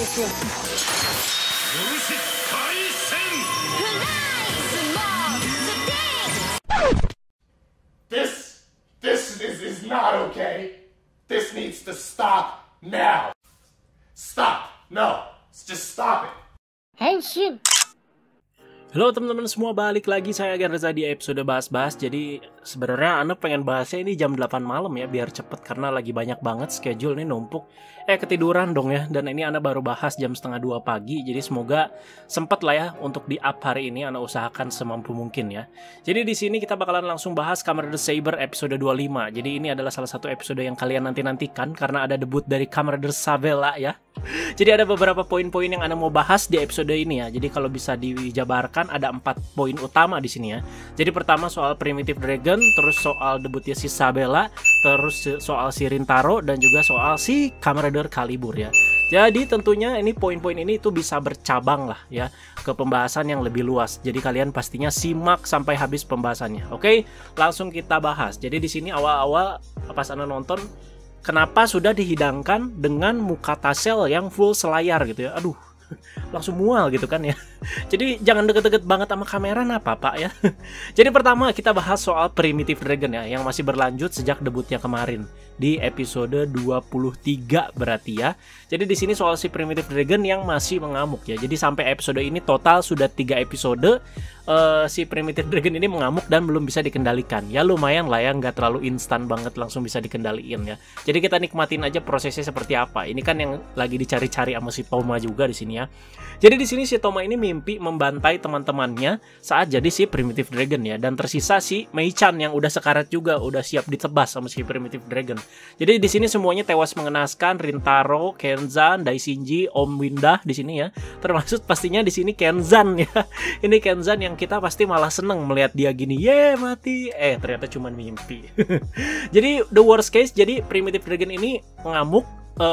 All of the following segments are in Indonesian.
This is not okay. This needs to stop now. Stop. No. Just stop it. Henshin. Halo teman-teman semua, balik lagi saya Agen Reza di episode bahas-bahas. Jadi sebenarnya Anda pengen bahasnya ini jam 8 malam ya, biar cepet karena lagi banyak banget schedule nih numpuk. Ketiduran dong ya, dan ini Anda baru bahas jam 1:30 pagi. Jadi semoga sempet lah ya untuk di up hari ini, Anda usahakan semampu mungkin ya. Jadi di sini kita bakalan langsung bahas Kamen Rider Saber episode 25. Jadi ini adalah salah satu episode yang kalian nanti-nantikan karena ada debut dari Kamen Rider Sabella ya. Jadi ada beberapa poin-poin yang Anda mau bahas di episode ini ya. Jadi kalau bisa dijabarkan ada 4 poin utama di sini ya. Jadi pertama soal Primitive Dragon, terus soal debutnya si Sabella, terus soal si Rintaro, dan juga soal si Kamen Rider Calibur ya. Jadi tentunya ini poin-poin ini itu bisa bercabang lah ya ke pembahasan yang lebih luas. Jadi kalian pastinya simak sampai habis pembahasannya. Oke, langsung kita bahas. Jadi di sini awal-awal pas Anda nonton, kenapa sudah dihidangkan dengan muka Tassel yang full selayar gitu ya. Aduh, langsung mual gitu kan ya. Jadi jangan deket-deket banget sama kamera apa pak ya. Jadi pertama kita bahas soal Primitive Dragon ya, yang masih berlanjut sejak debutnya kemarin di episode 23 berarti ya. Jadi di sini soal si Primitive Dragon yang masih mengamuk ya. Jadi sampai episode ini total sudah 3 episode si Primitive Dragon ini mengamuk dan belum bisa dikendalikan. Ya lumayan lah ya, nggak terlalu instan banget langsung bisa dikendaliin ya. Jadi kita nikmatin aja prosesnya seperti apa. Ini kan yang lagi dicari-cari sama si Toma juga di sini ya. Jadi di sini si Toma ini mimpi membantai teman-temannya saat jadi si Primitive Dragon ya, dan tersisa si Mei-chan yang udah sekarat juga, udah siap ditebas sama si Primitive Dragon. Jadi di sini semuanya tewas mengenaskan, Rintaro, Kenzan, Daishinji, Om Windah di sini ya. Termasuk pastinya di sini Kenzan ya. Ini Kenzan yang kita pasti malah seneng melihat dia gini, ye mati. Ternyata cuma mimpi. Jadi the worst case, jadi Primitive Dragon ini mengamuk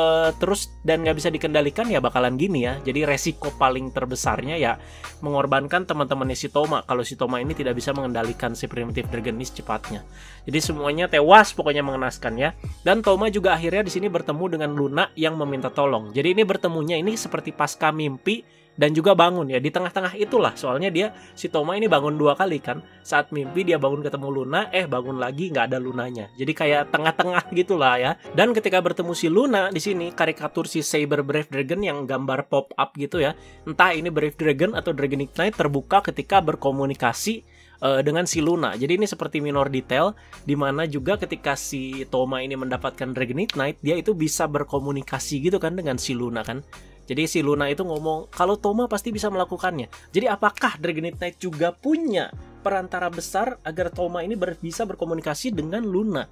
terus dan nggak bisa dikendalikan ya bakalan gini ya. Jadi resiko paling terbesarnya ya mengorbankan teman-temannya si Toma kalau si Toma ini tidak bisa mengendalikan si Primitive Dragon ini secepatnya. Jadi semuanya tewas pokoknya, mengenaskan ya. Dan Toma juga akhirnya di sini bertemu dengan Luna yang meminta tolong. Jadi ini bertemunya ini seperti pasca mimpi dan juga bangun ya, di tengah-tengah itulah. Soalnya dia si Toma ini bangun 2 kali kan. Saat mimpi dia bangun ketemu Luna, bangun lagi nggak ada Lunanya. Jadi kayak tengah-tengah gitulah ya. Dan ketika bertemu si Luna di sini, karikatur si Saber Brave Dragon yang gambar pop up gitu ya. Entah ini Brave Dragon atau Dragon Ignite terbuka ketika berkomunikasi dengan si Luna. Jadi ini seperti minor detail, dimana juga ketika si Toma ini mendapatkan Dragon Ignite, dia itu bisa berkomunikasi gitu kan dengan si Luna kan. Jadi si Luna itu ngomong kalau Toma pasti bisa melakukannya. Jadi apakah Dragon Ignite juga punya perantara besar agar Toma ini bisa berkomunikasi dengan Luna?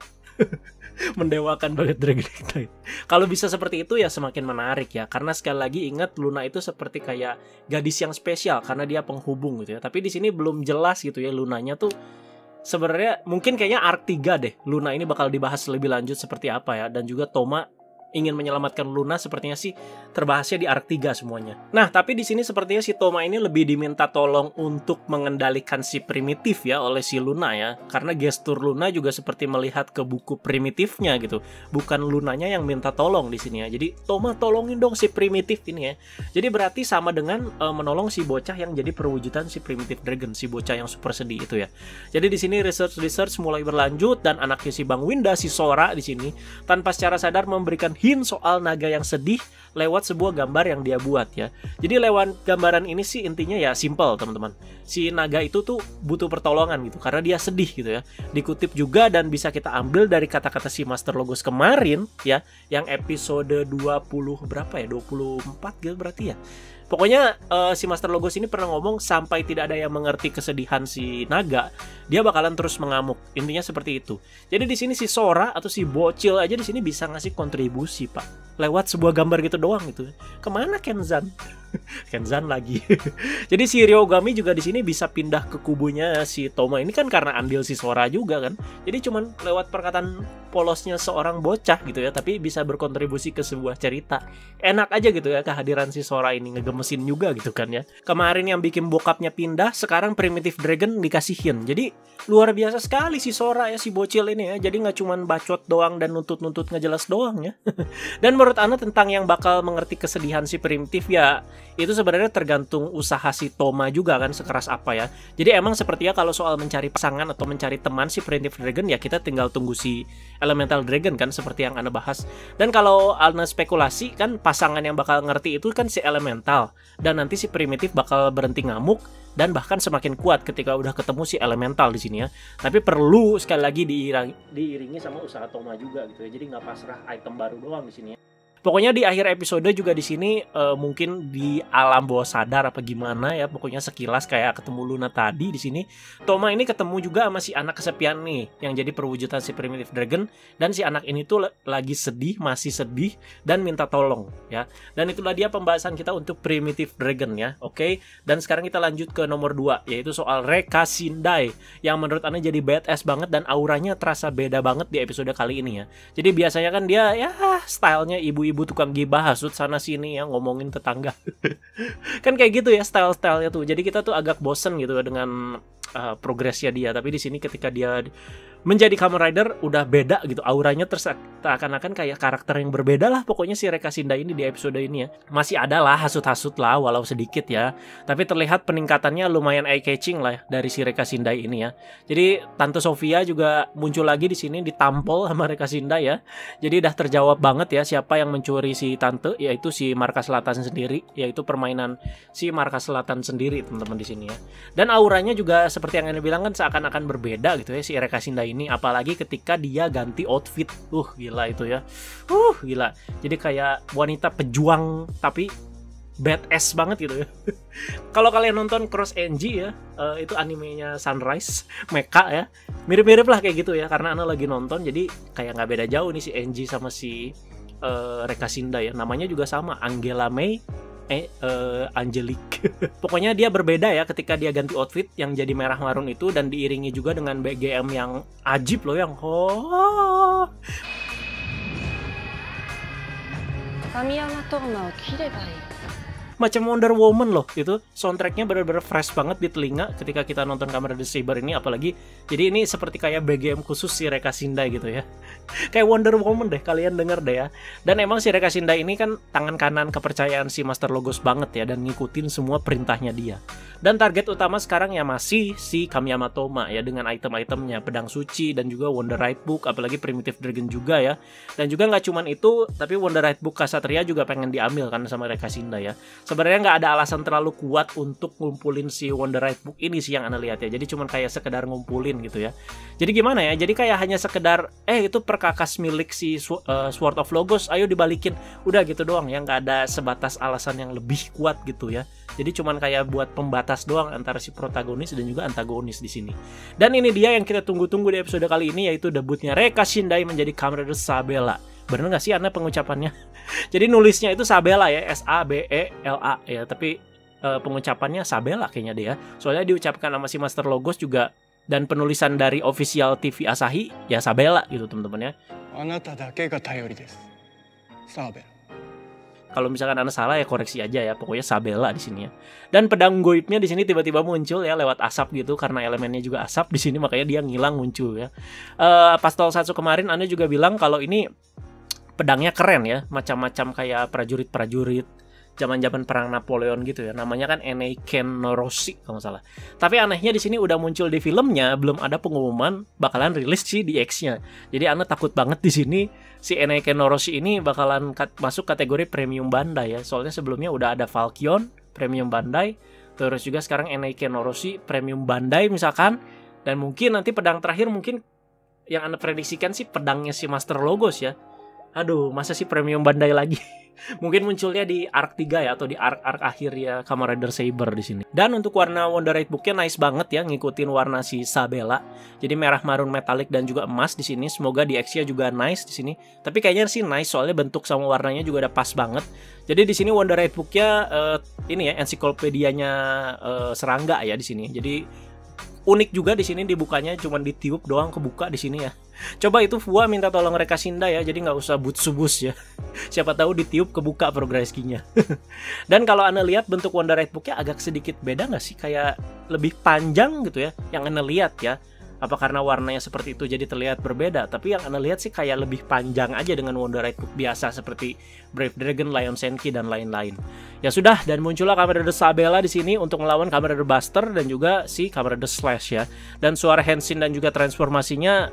Mendewakan banget Dragon Ignite. Kalau bisa seperti itu ya semakin menarik ya. Karena sekali lagi ingat, Luna itu seperti kayak gadis yang spesial karena dia penghubung gitu ya. Tapi di sini belum jelas gitu ya Lunanya tuh. Sebenarnya mungkin kayaknya Arc 3 deh. Luna ini bakal dibahas lebih lanjut seperti apa ya. Dan juga Toma ingin menyelamatkan Luna sepertinya sih terbahasnya di Arc 3 semuanya. Nah, tapi di sini sepertinya si Toma ini lebih diminta tolong untuk mengendalikan si Primitif ya oleh si Luna ya. Karena gestur Luna juga seperti melihat ke buku primitifnya gitu. Bukan Lunanya yang minta tolong di sini ya. Jadi Toma tolongin dong si Primitif ini ya. Jadi berarti sama dengan menolong si bocah yang jadi perwujudan si Primitive Dragon, si bocah yang super sedih itu ya. Jadi di sini research mulai berlanjut dan anaknya si Bang Winda, si Sora di sini tanpa secara sadar memberikan hint soal naga yang sedih lewat sebuah gambar yang dia buat ya. Jadi lewat gambaran ini sih intinya ya simple teman-teman. Si naga itu tuh butuh pertolongan gitu karena dia sedih gitu ya. Dikutip juga dan bisa kita ambil dari kata-kata si Master Logos kemarin ya, yang episode 20 berapa ya? 24 gitu berarti ya. Pokoknya si Master Logos ini pernah ngomong sampai tidak ada yang mengerti kesedihan si naga, dia bakalan terus mengamuk. Intinya seperti itu. Jadi di sini si Sora atau si bocil aja di sini bisa ngasih kontribusi, Pak. Lewat sebuah gambar gitu doang gitu. Kemana Kenzan? Kenzan lagi. Jadi si Ryogami juga di sini bisa pindah ke kubunya si Toma ini kan karena andil si Sora juga kan. Jadi cuman lewat perkataan polosnya seorang bocah gitu ya, tapi bisa berkontribusi ke sebuah cerita. Enak aja gitu ya kehadiran si Sora ini, ngegemarin mesin juga gitu kan ya. Kemarin yang bikin bokapnya pindah, sekarang Primitive Dragon dikasihin. Jadi luar biasa sekali si Sora ya, si bocil ini ya. Jadi nggak cuman bacot doang dan nuntut-nuntut nggak jelas doang ya. Dan menurut Ana tentang yang bakal mengerti kesedihan si Primitive ya, itu sebenarnya tergantung usaha si Toma juga kan, sekeras apa ya. Jadi emang sepertinya kalau soal mencari pasangan atau mencari teman si Primitive Dragon ya, kita tinggal tunggu si Elemental Dragon kan, seperti yang Ana bahas. Dan kalau Ana spekulasi kan, pasangan yang bakal ngerti itu kan si Elemental, dan nanti si Primitive bakal berhenti ngamuk dan bahkan semakin kuat ketika udah ketemu si Elemental di sini ya. Tapi perlu sekali lagi diiringi sama usaha Toma juga gitu ya. Jadi nggak pasrah item baru doang di sini ya. Pokoknya di akhir episode juga di sini mungkin di alam bawah sadar apa gimana ya, pokoknya sekilas kayak ketemu Luna tadi di sini. Toma ini ketemu juga sama si anak kesepian nih yang jadi perwujudan si Primitive Dragon, dan si anak ini tuh lagi sedih, masih sedih dan minta tolong ya. Dan itulah dia pembahasan kita untuk Primitive Dragon ya. Oke, dan sekarang kita lanjut ke nomor 2, yaitu soal Reka Shindai yang menurut Ana jadi badass banget dan auranya terasa beda banget di episode kali ini ya. Jadi biasanya kan dia ya stylenya ibu-ibu tukang gibah, hasut sana sini ya, ngomongin tetangga. Kan kayak gitu ya style-stylenya tuh. Jadi kita tuh agak bosen gitu dengan progresnya dia. Tapi di sini ketika dia menjadi Kamen Rider udah beda gitu, auranya seakan-akan kayak karakter yang berbeda lah pokoknya si Reka Shindai ini di episode ini ya. Masih ada lah hasut-hasut lah walau sedikit ya, tapi terlihat peningkatannya lumayan eye-catching lah ya, dari si Reka Shindai ini ya. Jadi Tante Sofia juga muncul lagi di sini, ditampol sama Reka Shindai ya. Jadi udah terjawab banget ya siapa yang mencuri si Tante, yaitu si Markas Selatan sendiri, yaitu permainan si Markas Selatan sendiri teman-teman di sini ya. Dan auranya juga seperti yang Anda bilang kan seakan-akan berbeda gitu ya si Reka Shindai ini, apalagi ketika dia ganti outfit. Gila itu ya. Gila. Jadi kayak wanita pejuang tapi badass banget gitu ya. Kalau kalian nonton Cross NG ya, itu animenya Sunrise Mecha ya, mirip-mirip lah kayak gitu ya, karena Ana lagi nonton jadi kayak nggak beda jauh nih si NG sama si Reka Shindai ya. Namanya juga sama, Angela May Angelique. Pokoknya dia berbeda ya ketika dia ganti outfit yang jadi merah marun itu, dan diiringi juga dengan BGM yang ajib loh, yang Kamiyama Toma o kirebai. Macam Wonder Woman loh, itu soundtracknya bener-bener fresh banget di telinga ketika kita nonton Kamen Rider Saber ini, apalagi jadi ini seperti kayak BGM khusus si Reka Shindai gitu ya. Kayak Wonder Woman deh, kalian denger deh ya. Dan emang si Reka Shindai ini kan tangan kanan kepercayaan si Master Logos banget ya, dan ngikutin semua perintahnya dia. Dan target utama sekarang ya masih si Kamiyama Toma ya, dengan item-itemnya Pedang Suci dan juga Wonder Right Book, apalagi Primitive Dragon juga ya. Dan juga nggak cuman itu, tapi Wonder Right Book Ksatria juga pengen diambil kan sama Reka Shindai ya. Sebenarnya nggak ada alasan terlalu kuat untuk ngumpulin si Wonder Right Book ini sih yang Anda lihat ya. Jadi cuman kayak sekedar ngumpulin gitu ya. Jadi gimana ya? Jadi kayak hanya sekedar itu perkakas milik si Sword of Logos, ayo dibalikin. Udah gitu doang ya, nggak ada sebatas alasan yang lebih kuat gitu ya. Jadi cuman kayak buat pembatas doang antara si protagonis dan juga antagonis di sini. Dan ini dia yang kita tunggu-tunggu di episode kali ini, yaitu debutnya Reka Shindai menjadi Kamen Rider Sabela. Bener gak sih Anda pengucapannya? Jadi nulisnya itu Sabela ya, S-A-B-E-L-A ya, tapi pengucapannya Sabela kayaknya dia. Soalnya diucapkan sama si Master Logos juga, dan penulisan dari official TV Asahi ya Sabela gitu teman-teman ya. Anata dake ga tayori desu. Sabela. Kalau misalkan Anda salah ya koreksi aja ya, pokoknya Sabela di sini ya. Dan pedang goibnya di sini tiba-tiba muncul ya lewat asap gitu, karena elemennya juga asap di sini, makanya dia ngilang muncul ya. Pas Tol Satsu kemarin Anda juga bilang kalau ini pedangnya keren ya, macam-macam kayak prajurit-prajurit zaman-zaman perang Napoleon gitu ya. Namanya kan Eneiken no Rossi kalau nggak salah. Tapi anehnya di sini udah muncul di filmnya, belum ada pengumuman bakalan rilis si DX-nya. Jadi Anda takut banget di sini si Eneiken no Rossi ini bakalan masuk kategori premium Bandai ya. Soalnya sebelumnya udah ada Falcon premium Bandai, terus juga sekarang Eneiken no Rossi premium Bandai misalkan, dan mungkin nanti pedang terakhir mungkin yang Anda prediksikan sih pedangnya si Master Logos ya. Aduh, masa sih premium Bandai lagi? Mungkin munculnya di arc 3 ya, atau di arc akhir ya Kamen Rider Saber di sini. Dan untuk warna Wonder Right Book-nya nice banget ya, ngikutin warna si Sabela. Jadi merah marun metalik dan juga emas di sini. Semoga DX-nya juga nice di sini. Tapi kayaknya sih nice soalnya bentuk sama warnanya juga udah pas banget. Jadi di sini Wonder Right Book-nya ini ya ensiklopedianya serangga ya di sini. Jadi unik juga di sini dibukanya cuman ditiup doang kebuka di sini ya. Coba itu Fua minta tolong Rekasinda ya, jadi nggak usah butsu-bus ya. Siapa tahu ditiup kebuka progress key-nya. Dan kalau Anda lihat bentuk Wonder Right Book-nya agak sedikit beda nggak sih? Kayak lebih panjang gitu ya, yang Anda lihat ya. Apa karena warnanya seperti itu jadi terlihat berbeda? Tapi yang Anda lihat sih kayak lebih panjang aja dengan Wonder Right Book biasa seperti Brave Dragon, Lion Senki dan lain-lain. Ya sudah, dan muncullah Kamen Rider Sabela di sini untuk melawan Kamen Rider Buster dan juga si Kamen Rider Slash ya. Dan suara Henshin dan juga transformasinya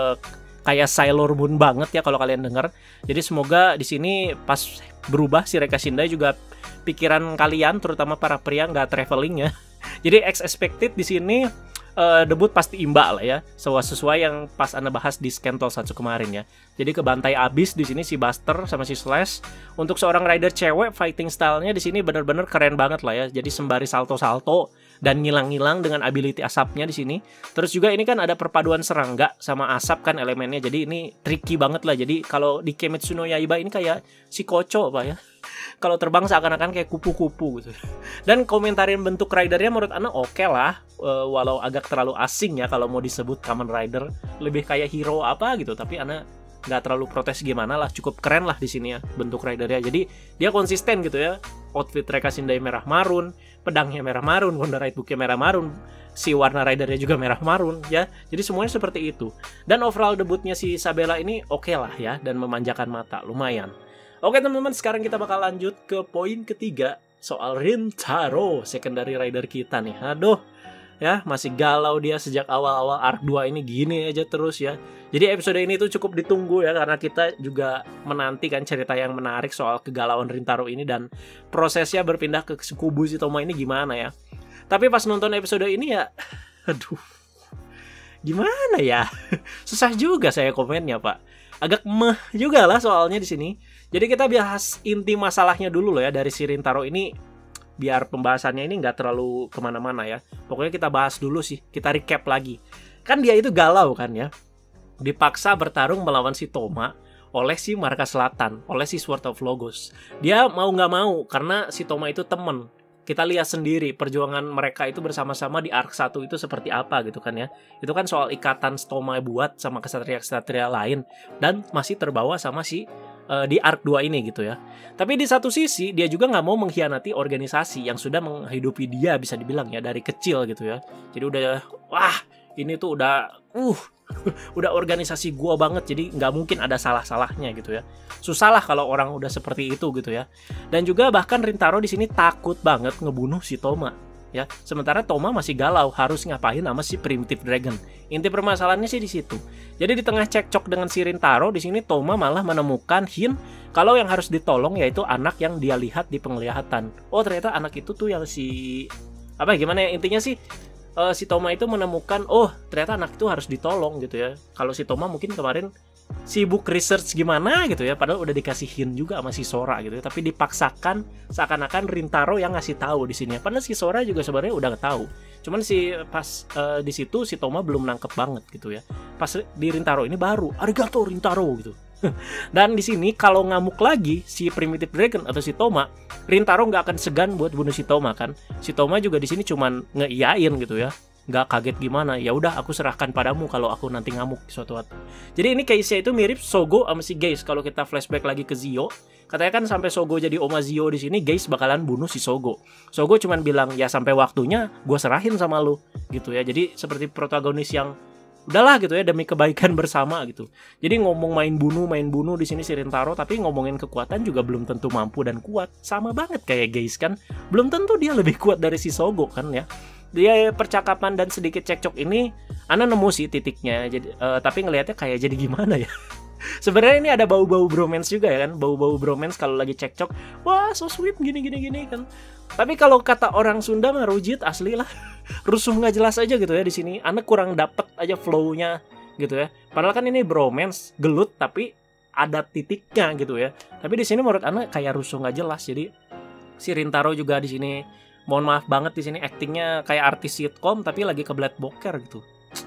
kayak Sailor Moon banget ya kalau kalian dengar. Jadi semoga di sini pas berubah si Rekasinda juga pikiran kalian terutama para pria nggak traveling ya. Jadi as expected di sini debut pasti imbak lah ya, sesuai yang pas Anda bahas di Skentol 1 kemarin ya. Jadi kebantai abis di sini si Buster sama si Slash. Untuk seorang rider cewek, fighting style-nya di sini bener-bener keren banget lah ya. Jadi sembari salto-salto dan ngilang-ngilang dengan ability asapnya di sini. Terus juga ini kan ada perpaduan serangga sama asap kan elemennya. Jadi ini tricky banget lah. Jadi kalau di Kimetsu no Yaiba ini kayak si Kocho Pak ya. Kalau terbang seakan-akan kayak kupu-kupu gitu. Dan komentarin bentuk ridernya menurut Ana oke lah. Walau agak terlalu asing ya kalau mau disebut Kamen Rider. Lebih kayak hero apa gitu. Tapi Ana nggak terlalu protes gimana lah. Cukup keren lah di sini ya bentuk ridernya. Jadi dia konsisten gitu ya. Outfit Rekasinda merah marun, pedangnya merah marun, Wonder Right Book-nya merah marun, si warna ridernya juga merah marun ya. Jadi semuanya seperti itu. Dan overall debutnya si Sabela ini oke lah ya. Dan memanjakan mata, lumayan. Oke teman-teman, sekarang kita bakal lanjut ke poin ketiga soal Rintaro, secondary rider kita nih. Aduh, ya masih galau dia sejak awal-awal arc 2 ini gini aja terus ya. Jadi episode ini tuh cukup ditunggu ya, karena kita juga menantikan cerita yang menarik soal kegalauan Rintaro ini dan prosesnya berpindah ke kubu si Toma ini gimana ya. Tapi pas nonton episode ini ya, aduh, gimana ya? Susah juga saya komennya Pak. Agak meh juga lah soalnya di sini. Jadi kita bahas inti masalahnya dulu loh ya dari si Rintaro ini, biar pembahasannya ini nggak terlalu kemana-mana ya. Pokoknya kita bahas dulu sih, kita recap lagi. Kan dia itu galau kan ya, dipaksa bertarung melawan si Toma oleh si Marka Selatan, oleh si Sword of Logos. Dia mau nggak mau karena si Toma itu temen. Kita lihat sendiri perjuangan mereka itu bersama-sama di arc 1 itu seperti apa gitu kan ya. Itu kan soal ikatan Toma buat sama kesatria-kesatria lain dan masih terbawa sama si di arc 2 ini gitu ya. Tapi di satu sisi dia juga nggak mau mengkhianati organisasi yang sudah menghidupi dia bisa dibilang ya dari kecil gitu ya. Jadi udah wah ini tuh udah udah organisasi gua banget, jadi nggak mungkin ada salah-salahnya gitu ya. Susah lah kalau orang udah seperti itu gitu ya. Dan juga bahkan Rintaro di sini takut banget ngebunuh si Toma ya. Sementara Toma masih galau harus ngapain sama si Primitive Dragon. Inti permasalahannya sih di situ. Jadi di tengah cekcok dengan si Rintaro di sini Toma malah menemukan hint kalau yang harus ditolong yaitu anak yang dia lihat di penglihatan. Oh ternyata anak itu tuh yang si apa gimana ya, intinya sih si Toma itu menemukan oh ternyata anak itu harus ditolong gitu ya. Kalau si Toma mungkin kemarin sibuk research gimana gitu ya, padahal udah dikasih hint juga sama si Sora gitu ya, tapi dipaksakan seakan-akan Rintaro yang ngasih tahu di sini. Padahal si Sora juga sebenarnya udah tahu. Cuman si pas di situ si Toma belum nangkep banget gitu ya. Pas di Rintaro ini baru arigato Rintaro gitu. Dan di sini kalau ngamuk lagi si Primitive Dragon atau si Toma, Rintaro nggak akan segan buat bunuh si Toma kan. Si Toma juga di sini cuman ngeiyain gitu ya. Nggak kaget gimana, ya udah aku serahkan padamu kalau aku nanti ngamuk suatu waktu. Jadi ini case-nya itu mirip Sogo sama si Geis. Kalau kita flashback lagi ke Zio, katanya kan sampai Sogo jadi Oma Zio di sini, Geis bakalan bunuh si Sogo. Sogo cuman bilang ya sampai waktunya gue serahin sama lu gitu ya. Jadi seperti protagonis yang udahlah gitu ya demi kebaikan bersama gitu. Jadi ngomong main bunuh di sini si Rintaro, tapi ngomongin kekuatan juga belum tentu mampu dan kuat. Sama banget kayak Geis kan, belum tentu dia lebih kuat dari si Sogo kan ya. Dia percakapan dan sedikit cekcok ini Ana nemu sih titiknya. Jadi tapi ngelihatnya kayak jadi gimana ya. Sebenarnya ini ada bau-bau bromance juga ya kan, bau-bau bromance kalau lagi cekcok. Wah, so sweet gini kan. Tapi kalau kata orang Sunda mah rujit asli lah. Rusuh nggak jelas aja gitu ya di sini. Ana kurang dapet aja flow-nya gitu ya. Padahal kan ini bromance, gelut tapi ada titiknya gitu ya. Tapi di sini menurut Ana kayak rusuh nggak jelas. Jadi si Rintaro juga di sini mohon maaf banget di sini aktingnya kayak artis sitkom tapi lagi kebelet boker gitu.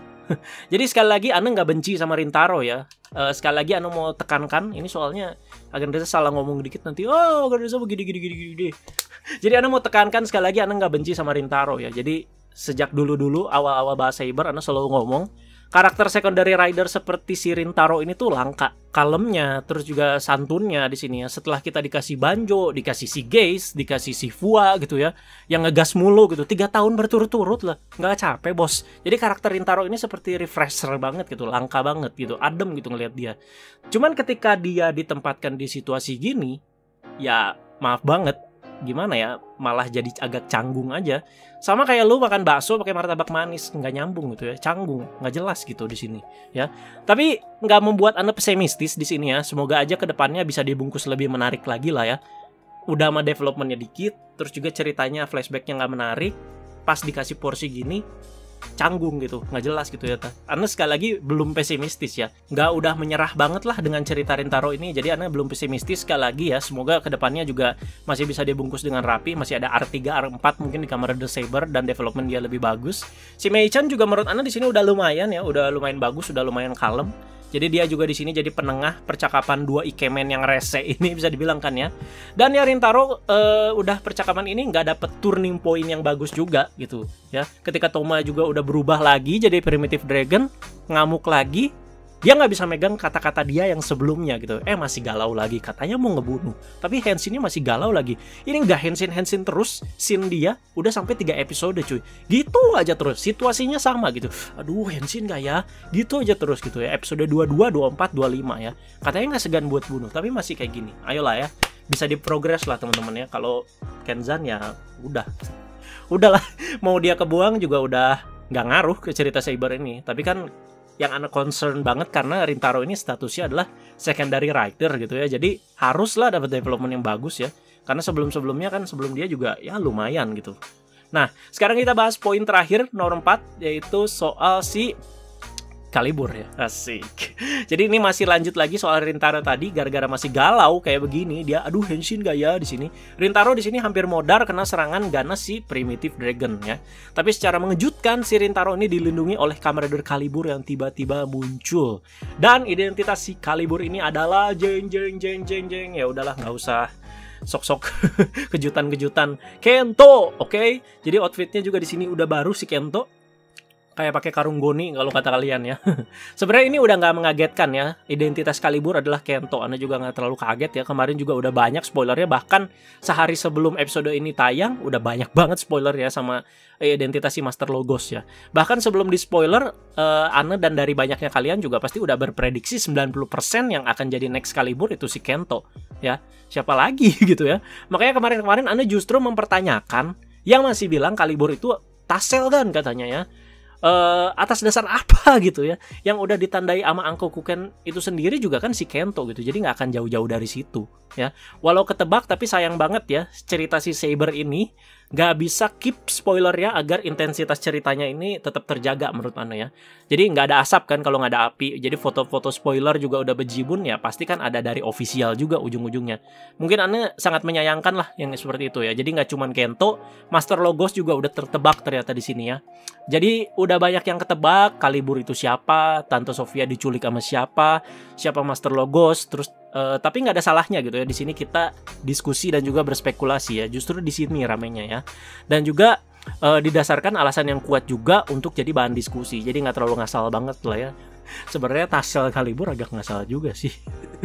Jadi sekali lagi Ana nggak benci sama Rintaro ya. Sekali lagi Ana mau tekankan ini soalnya agak salah ngomong dikit nanti agak begini. Jadi Ana mau tekankan sekali lagi Ana nggak benci sama Rintaro ya. Jadi sejak dulu-dulu awal-awal bahas Saber Ana selalu ngomong karakter secondary rider seperti si Rintaro ini tuh langka. Kalemnya, terus juga santunnya di sini ya. Setelah kita dikasih Banjo, dikasih si Geis, dikasih si Fua gitu ya, yang ngegas mulu gitu. 3 tahun berturut-turut lah, nggak capek bos. Jadi karakter Rintaro ini seperti refresher banget gitu, langka banget gitu, adem gitu ngelihat dia. Cuman ketika dia ditempatkan di situasi gini, ya maaf banget, gimana ya, malah jadi agak canggung aja. Sama kayak lu makan bakso pakai martabak manis, nggak nyambung gitu ya, canggung, nggak jelas gitu di sini ya. Tapi nggak membuat Anda pesimistis di sini ya. Semoga aja kedepannya bisa dibungkus lebih menarik lagi lah ya. Udah sama developmentnya dikit, terus juga ceritanya flashbacknya nggak menarik, pas dikasih porsi gini canggung gitu, nggak jelas gitu ya. Anda sekali lagi belum pesimistis ya, nggak udah menyerah banget lah dengan cerita Rintaro ini. Jadi Anda belum pesimistis sekali lagi ya. Semoga kedepannya juga masih bisa dibungkus dengan rapi, masih ada R3, R4 mungkin di Kamen Rider Saber dan development dia lebih bagus. Si Mei-chan juga menurut Anda di sini udah lumayan ya, udah lumayan bagus, udah lumayan kalem. Jadi dia juga di sini jadi penengah percakapan 2 ikemen yang rese ini bisa dibilang kan ya. Dan ya Rintaro udah percakapan ini nggak dapet turning point yang bagus juga gitu ya. Ketika Toma juga udah berubah lagi jadi Primitive Dragon, ngamuk lagi, dia nggak bisa megang kata-kata dia yang sebelumnya gitu. Masih galau lagi, katanya mau ngebunuh, tapi Henshinnya masih galau lagi. Ini nggak Henshin terus, scene dia udah sampai 3 episode cuy. Gitu aja terus, situasinya sama gitu. Aduh Henshin nggak ya? Gitu aja terus gitu ya. Episode 22, 24, 25 ya. Katanya nggak segan buat bunuh, tapi masih kayak gini. Ayolah ya, bisa diprogres lah teman-teman ya. Kalau Kenzan ya udahlah. Mau dia kebuang juga udah nggak ngaruh ke cerita Saber ini. Tapi kan yang Anda concern banget karena Rintaro ini statusnya adalah secondary writer gitu ya. Jadi haruslah dapat development yang bagus ya. Karena sebelum-sebelumnya kan sebelum dia juga ya lumayan gitu. Nah, sekarang kita bahas poin terakhir nomor 4 yaitu soal si Kalibur ya. Asik. Jadi ini masih lanjut lagi soal Rintaro tadi, gara-gara masih galau kayak begini, dia aduh Henshin gak ya di sini. Rintaro di sini hampir modar kena serangan ganas si Primitive Dragon ya. Tapi secara mengejutkan si Rintaro ini dilindungi oleh Kamen Rider Kalibur yang tiba-tiba muncul. Dan identitas si Kalibur ini adalah jeng. Ya udahlah, nggak usah sok-sok kejutan-kejutan. Kento, oke? Jadi outfitnya juga di sini udah baru si Kento. Kayak pakai karung goni kalau kata kalian ya. Sebenarnya ini udah nggak mengagetkan ya. Identitas Kalibur adalah Kento. Anda juga nggak terlalu kaget ya. Kemarin juga udah banyak spoilernya. Bahkan sehari sebelum episode ini tayang udah banyak banget spoiler ya sama identitas si Master Logos ya. Bahkan sebelum di spoiler, Anda dan dari banyaknya kalian juga pasti udah berprediksi 90% yang akan jadi next Kalibur itu si Kento ya. Siapa lagi gitu ya. Makanya kemarin Anda justru mempertanyakan yang masih bilang Kalibur itu Tassel kan katanya ya. Atas dasar apa gitu ya, yang udah ditandai sama Angko Kuken itu sendiri juga kan si Kento gitu. Jadi nggak akan jauh-jauh dari situ ya. Walau ketebak tapi sayang banget ya, cerita si Saber ini nggak bisa keep spoilernya agar intensitas ceritanya ini tetap terjaga menurut Anda ya. Jadi nggak ada asap kan kalau nggak ada api. Jadi foto-foto spoiler juga udah bejibun ya, pasti kan ada dari official juga ujung-ujungnya. Mungkin Anda sangat menyayangkan lah yang seperti itu ya. Jadi nggak cuman Kento, Master Logos juga udah tertebak ternyata di sini ya. Jadi udah banyak yang ketebak, Kalibur itu siapa, Tante Sofia diculik sama siapa Master Logos, terus tapi nggak ada salahnya gitu ya. Di sini kita diskusi dan juga berspekulasi ya. Justru di sini ramenya ya. Dan juga didasarkan alasan yang kuat juga untuk jadi bahan diskusi. Jadi nggak terlalu ngasal banget lah ya. Sebenarnya Tassel Kalibur agak ngasal juga sih.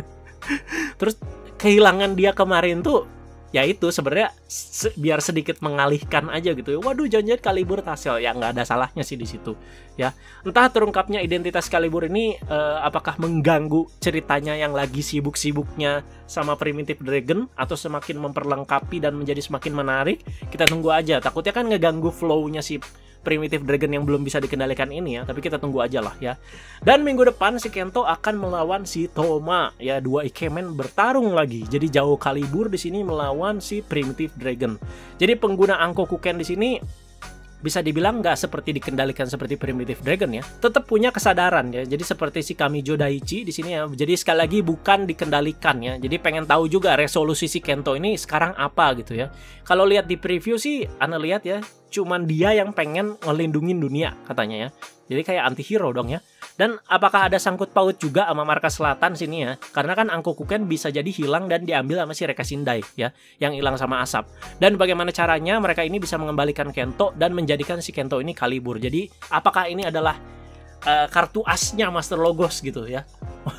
Terus kehilangan dia kemarin tuh ya itu sebenarnya biar sedikit mengalihkan aja gitu ya. Waduh, jangan-jangan Kalibur Tassel, ya nggak ada salahnya sih di situ ya. Entah terungkapnya identitas Kalibur ini apakah mengganggu ceritanya yang lagi sibuk-sibuknya sama Primitive Dragon atau semakin memperlengkapi dan menjadi semakin menarik. Kita tunggu aja. Takutnya kan ngeganggu flow-nya si Primitive Dragon yang belum bisa dikendalikan ini ya, tapi kita tunggu aja lah ya. Dan minggu depan si Kento akan melawan si Toma ya, 2 ikemen bertarung lagi. Jadi jauh Kalibur di sini melawan si Primitive Dragon. Jadi pengguna Angko Kuken di sini bisa dibilang nggak seperti dikendalikan seperti Primitive Dragon ya, tetap punya kesadaran ya. Jadi seperti si Kamijo Daichi di sini ya. Jadi sekali lagi bukan dikendalikan ya. Jadi pengen tahu juga resolusi si Kento ini sekarang apa gitu ya. Kalau lihat di preview sih, Anda lihat ya, cuman dia yang pengen ngelindungin dunia katanya ya. Jadi kayak anti-hero dong ya. Dan apakah ada sangkut paut juga sama markas selatan sini ya? Karena kan Angkokuken bisa jadi hilang dan diambil sama si Reka Shindai ya, yang hilang sama asap. Dan bagaimana caranya mereka ini bisa mengembalikan Kento dan menjadikan si Kento ini Kalibur. Jadi apakah ini adalah kartu asnya Master Logos gitu ya?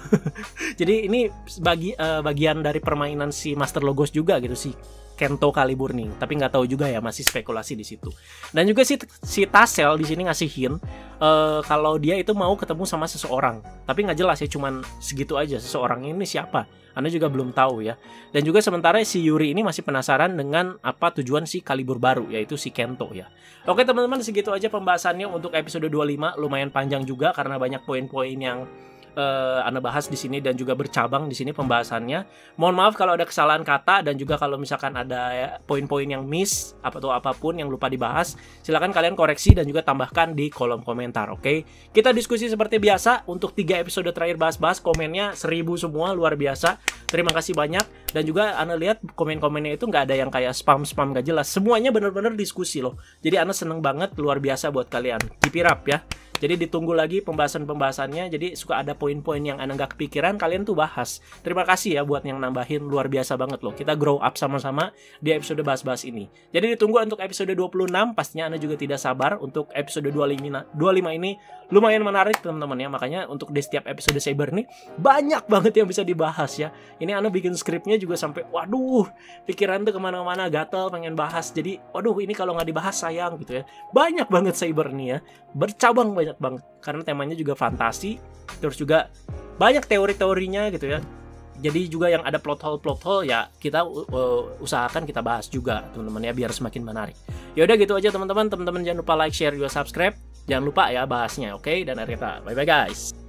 Jadi ini bagian dari permainan si Master Logos juga gitu sih. Kento Kalibur nih, tapi nggak tahu juga ya, masih spekulasi di situ. Dan juga si Tassel di sini ngasih hint kalau dia itu mau ketemu sama seseorang, tapi nggak jelas ya, cuman segitu aja. Seseorang ini siapa? Anda juga belum tahu ya. Dan juga sementara si Yuri ini masih penasaran dengan apa tujuan si Kalibur baru, yaitu si Kento ya. Oke teman-teman, segitu aja pembahasannya untuk episode 25. Lumayan panjang juga karena banyak poin-poin yang Anda bahas di sini dan juga bercabang di sini pembahasannya. Mohon maaf kalau ada kesalahan kata dan juga kalau misalkan ada poin-poin yang miss atau apapun yang lupa dibahas, silakan kalian koreksi dan juga tambahkan di kolom komentar. Oke, kita diskusi seperti biasa. Untuk 3 episode terakhir bahas-bahas, komennya 1000 semua, luar biasa. Terima kasih banyak. Dan juga Anda lihat komen-komennya itu nggak ada yang kayak spam-spam gak jelas. Semuanya bener-bener diskusi loh. Jadi Anda seneng banget, luar biasa buat kalian. Keep it up ya. Jadi ditunggu lagi pembahasan-pembahasannya. Jadi suka ada poin-poin yang Anda nggak kepikiran, kalian tuh bahas. Terima kasih ya buat yang nambahin, luar biasa banget loh. Kita grow up sama-sama di episode bahas-bahas ini. Jadi ditunggu untuk episode 26. Pastinya Anda juga tidak sabar untuk episode 25 ini. Lumayan menarik teman-teman ya. Makanya untuk di setiap episode Saber nih banyak banget yang bisa dibahas ya. Ini Anda bikin skripnya juga sampai waduh, pikiran tuh kemana-mana, gatel pengen bahas. Jadi waduh, ini kalau nggak dibahas sayang gitu ya. Banyak banget Saber nih ya. Bercabang banyak banget karena temanya juga fantasi, terus juga banyak teori-teorinya gitu ya. Jadi juga yang ada plot hole ya kita usahakan kita bahas juga teman-teman ya, biar semakin menarik. Ya udah gitu aja teman-teman jangan lupa like, share, juga subscribe. Jangan lupa ya bahasnya, oke? Dan akhirnya bye bye guys.